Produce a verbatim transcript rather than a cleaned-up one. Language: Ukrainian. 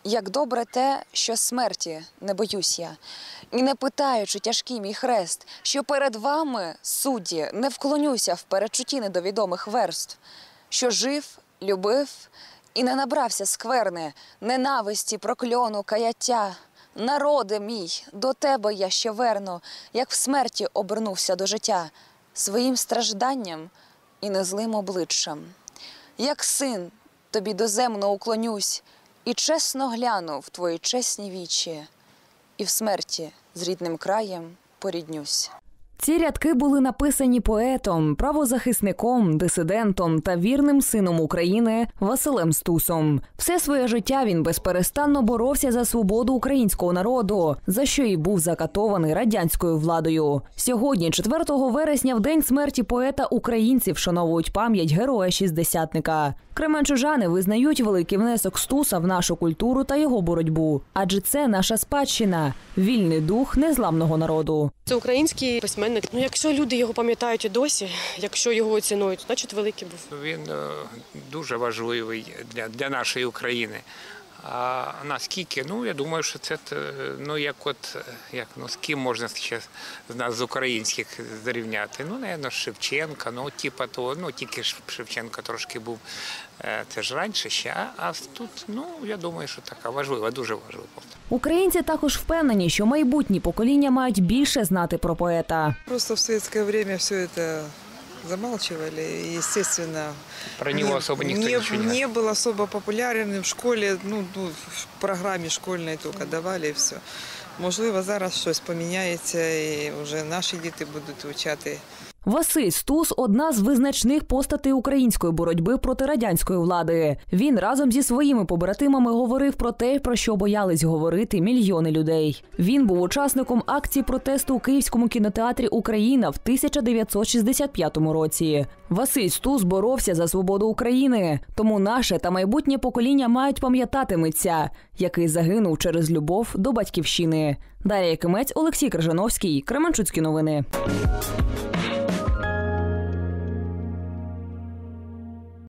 Як добре те, що смерті не боюсь я, і не питаючи тяжкий мій хрест, що перед вами, судді, не вклонюся в передчутті недовідомих верств, що жив, любив і не набрався скверни, ненависті, прокльону, каяття. Народе мій, до тебе я ще верну, як в смерті обернувся до життя, своїм стражданням і незлим обличчям. Як син, тобі доземно уклонюсь, і чесно гляну в твої чесні вічі, і в смерті з рідним краєм поріднюсь. Ці рядки були написані поетом, правозахисником, дисидентом та вірним сином України Василем Стусом. Все своє життя він безперестанно боровся за свободу українського народу, за що і був закатований радянською владою. Сьогодні, четвертого вересня, в день смерті поета, українці вшановують пам'ять героя-шістдесятника. Кременчужани визнають великий внесок Стуса в нашу культуру та його боротьбу. Адже це наша спадщина – вільний дух незламного народу. Це український письменник. Ну, якщо люди його пам'ятають і досі, якщо його цінують, значить великий був. Він дуже важливий для, для нашої України. А наскільки, ну, я думаю, що це, ну, як от, як, ну, з ким можна ще з нас, з українських, зрівняти? Ну, напевно, Шевченка, ну, типа того, ну, тільки Шевченко трошки був, це ж раніше ще, а тут, ну, я думаю, що така важлива, дуже важлива. Українці також впевнені, що майбутні покоління мають більше знати про поета. Просто в советское время все это замалчивали, и, естественно, про него не, особо никто не, ничего не не был особо популярен в школе, ну, ну, в програмі школьної тільки давали і все. Можливо, зараз щось поміняється і вже наші діти будуть вивчати. Василь Стус – одна з визначних постатей української боротьби проти радянської влади. Він разом зі своїми побратимами говорив про те, про що боялись говорити мільйони людей. Він був учасником акції протесту у Київському кінотеатрі «Україна» в тисяча дев'ятсот шістдесят п'ятому році. Василь Стус боровся за свободу України. Тому наше та майбутнє покоління мають пам'ятати митця, який загинув через любов до батьківщини. Дар'я Якимець, Олексій Крижановський, Кременчуцькі новини.